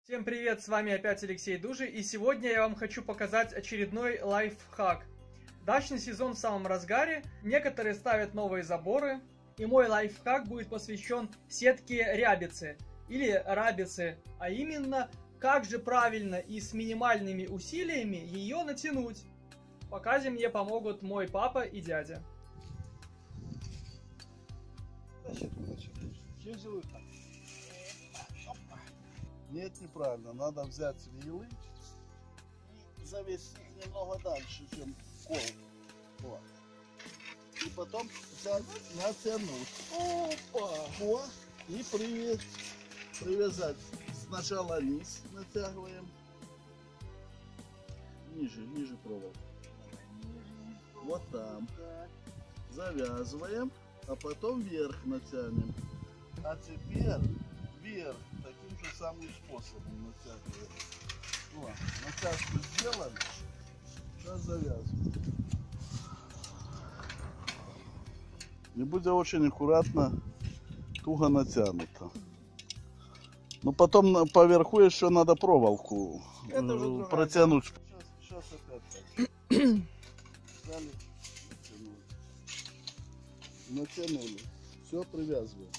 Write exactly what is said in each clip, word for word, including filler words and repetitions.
Всем привет, с вами опять Алексей Дужий, и сегодня я вам хочу показать очередной лайфхак. Дачный сезон в самом разгаре, некоторые ставят новые заборы, и мой лайфхак будет посвящен сетке рябицы или рабицы, а именно, как же правильно и с минимальными усилиями ее натянуть. В показе мне помогут мой папа и дядя. Нет, неправильно. Надо взять вилы и завесить немного дальше, чем кол. Вот. И потом взять, натянуть. Опа! О, и привязать. привязать. Сначала низ натягиваем. Ниже, ниже проволоку. Вот там. Завязываем, а потом вверх натянем. А теперь вверх таким же самым способом натягиваем. Вот, натяжку сделали. Сейчас завязываем. И будет очень аккуратно, туго натянуто. Но потом поверху еще надо проволоку э, протянуть. Сейчас, сейчас опять так. Взяли, натянули. Натянули. Все, привязываем.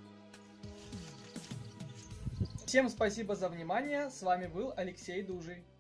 Всем спасибо за внимание, с вами был Алексей Дужий.